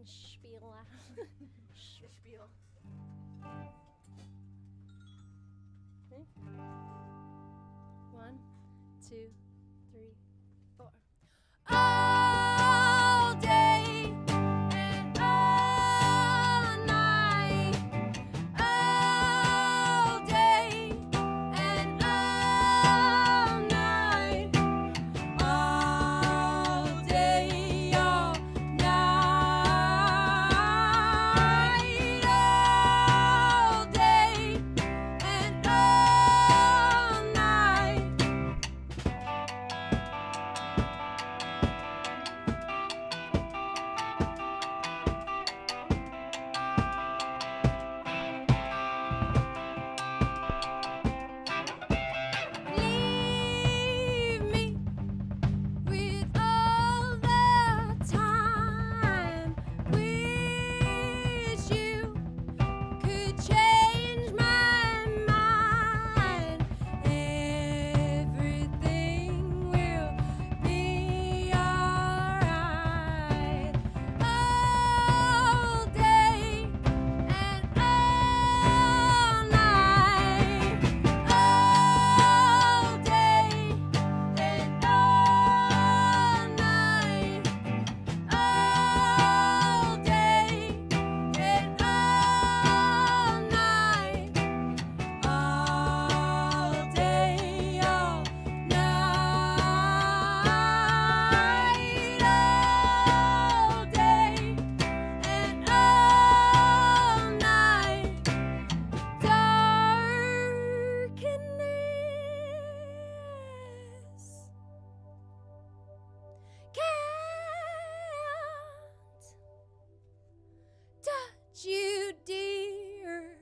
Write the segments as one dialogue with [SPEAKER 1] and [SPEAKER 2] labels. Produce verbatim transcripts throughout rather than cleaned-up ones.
[SPEAKER 1] spiel.
[SPEAKER 2] Spiel.
[SPEAKER 1] Okay. One, two, three, four. All day and all night. All day and all night. All day, all night. All day and all night. Leave me with all the time. Wish you could change my mind. Everything will be alright. All day and all night. All day and all night. All day and all night. All day, all night. All day and all night. Darkness can't touch you, dear.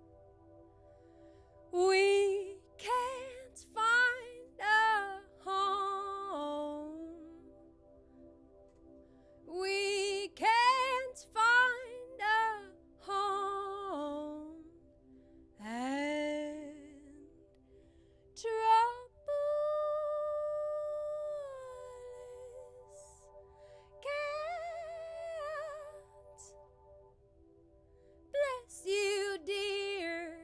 [SPEAKER 1] We can't find a home. We can't find a home. And troubles can't bless you, dear.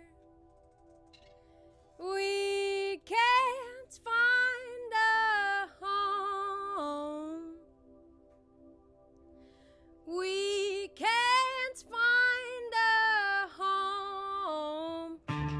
[SPEAKER 1] We can't find a home. We can't find a home.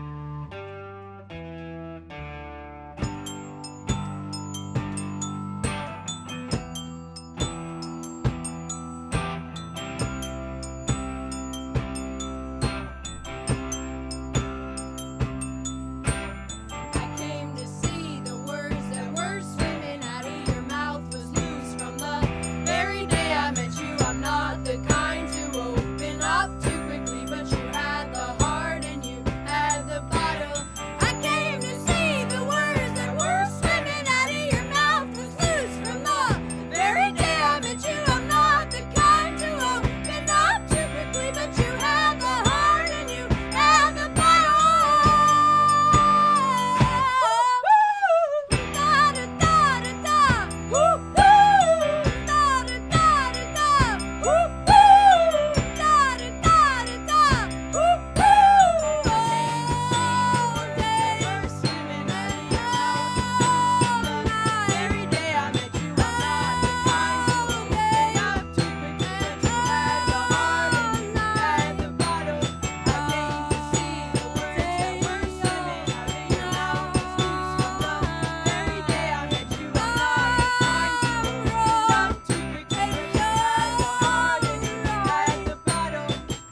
[SPEAKER 1] I came to see the words that were swimming out of your mouth was loose from the very day I met you. I'm not the kind to open up too quickly, but you had the heart and you had the bottle. I came to see the words that were swimming out of your mouth was loose from the very day I met you. I'm not the kind to open up too quickly, but you had the heart and you had the bottle. Da da da da da. Woo hoo. Da da da da da. Woo hoo. Da da da da da. Woo hoo. All day we're swimming out of your mouth. Every day I met you, I'm not the kind to open up too quickly, but you had the heart and you had the bottle. I came to see the words that were swimming out of your mouth was loose from the very day I met you. I'm not the kind to open up too quickly, but you had the heart and you had the bottle.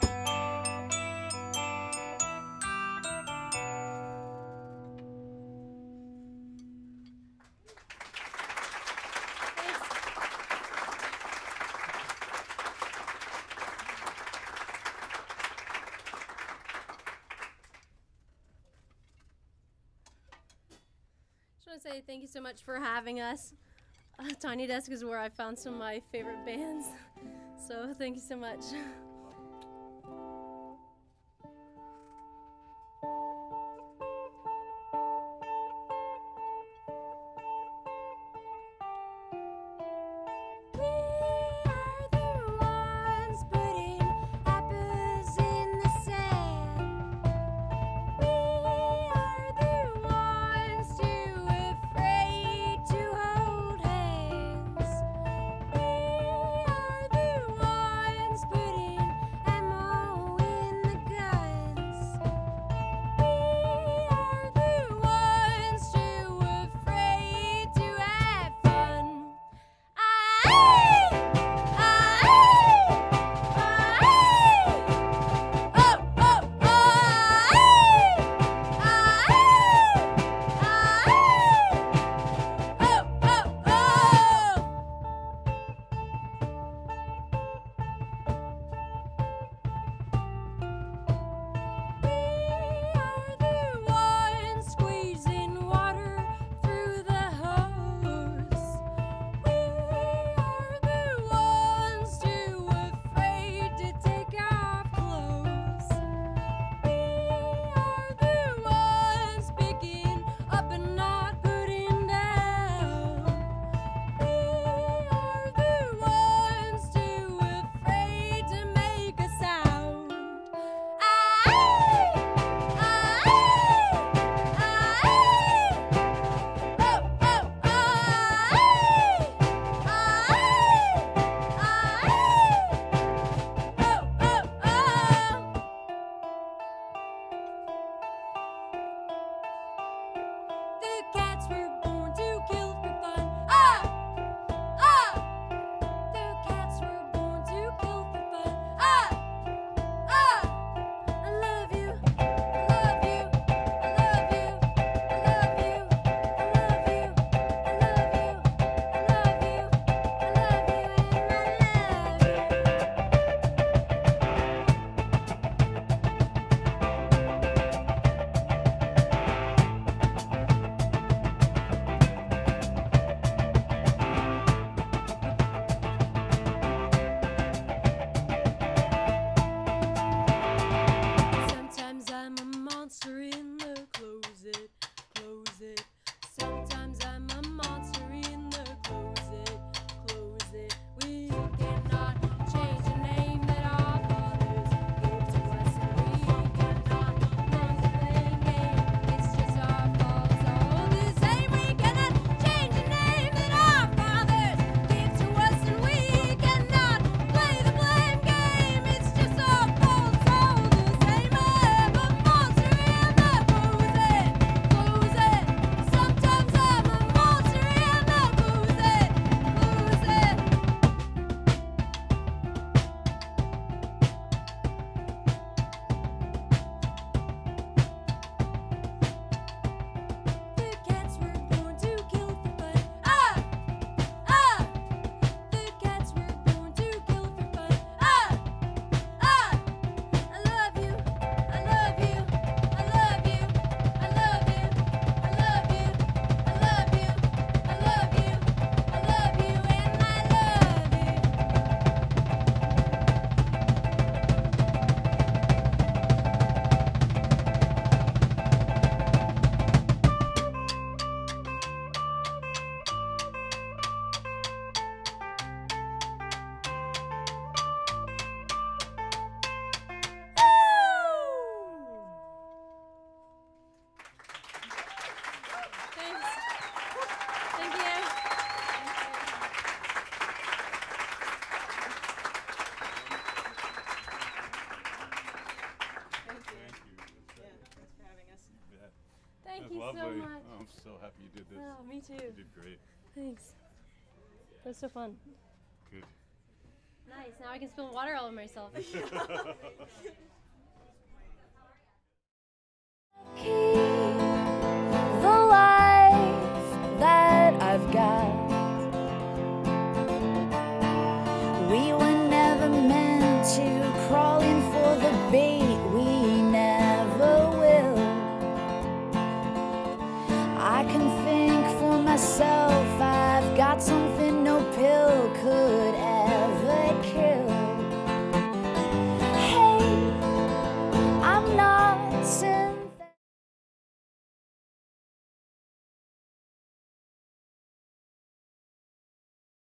[SPEAKER 1] Just want to say thank you so much for having us. Uh, Tiny Desk is where I found some of my favorite bands. So thank you so much. We are the ones
[SPEAKER 3] lovely.
[SPEAKER 1] so much.
[SPEAKER 3] Oh, I'm so happy you did this.
[SPEAKER 1] Oh, me too.
[SPEAKER 3] You did great.
[SPEAKER 1] Thanks. That was so fun.
[SPEAKER 3] Good.
[SPEAKER 1] Nice. Now I can spill water all over myself.
[SPEAKER 4] Keep the life that I've got. We were never meant to crawl in for the bait.